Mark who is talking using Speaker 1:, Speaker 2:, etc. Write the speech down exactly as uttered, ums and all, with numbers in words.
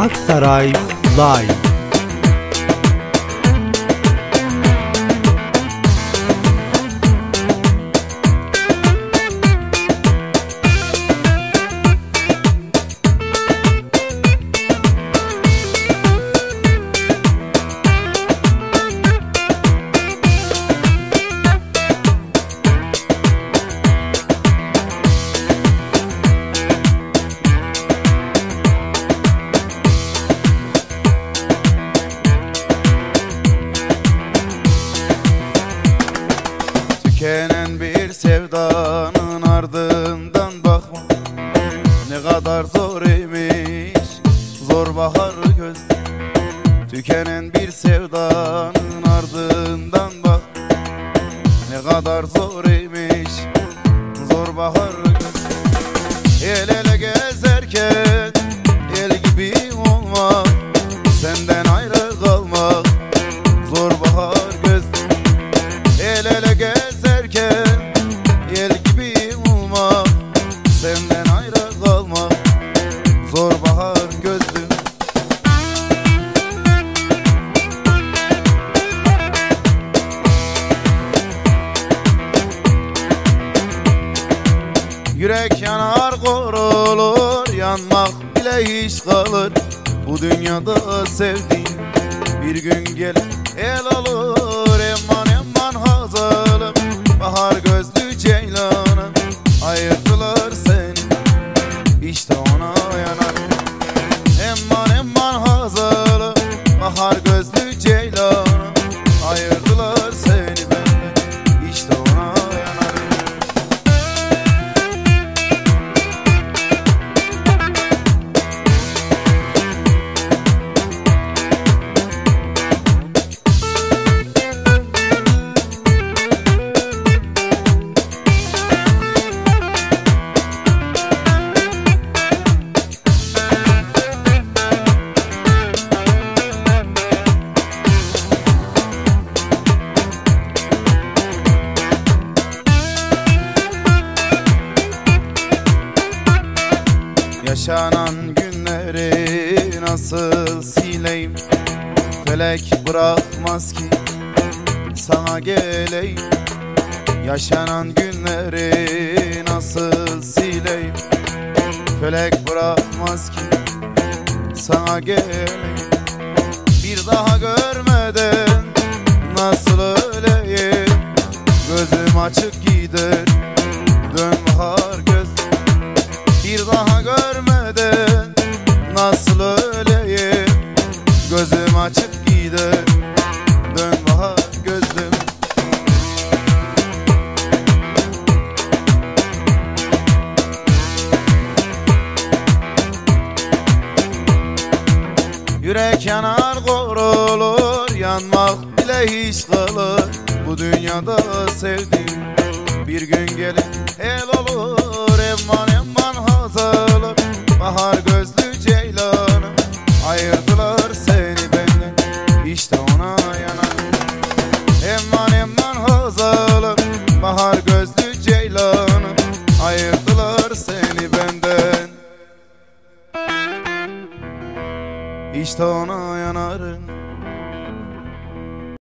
Speaker 1: Aksaray Live.
Speaker 2: Tükenen bir sevdanın ardından bakma, ne kadar zor imiş, zor bakar göz. Tükenen bir sevdanın ardından bak, ne kadar zor imiş, zor bakar göz. El ele gezerken el gibi olmak, senden ayrı kalmak, zor bakar göz. El ele gezerken el gibi olmak, senden ayrı kalmak, zor bahar gözlüm. Yürek yanar korulur, yanmak bile hiç kalır. Bu dünyada sevdiğin bir gün gelir el alır. Eman eman hazalım, bahar gözlü ceylanım, ayırdılar seni, işte ona yanar. Eman eman hazalım, bahar gözlü ceylanım, ayırdılar seni benden, işte ona yanar. Yaşanan günleri nasıl sileyim, felek bırakmaz ki sana geleyim. Yaşanan günleri nasıl sileyim, felek bırakmaz ki sana geleyim. Bir daha görmeden nasıl öleyim, gözüm açık gider, dön bahar göz. Bir daha görmeden nasıl öleyim, gözüm açık gider, dön bahar gözlüm. Yürek yanar korulur, yanmak bile hiç kalır. Bu dünyada sevdiğim bir gün gelir el olur. Eman eman hazırlık, bahar göz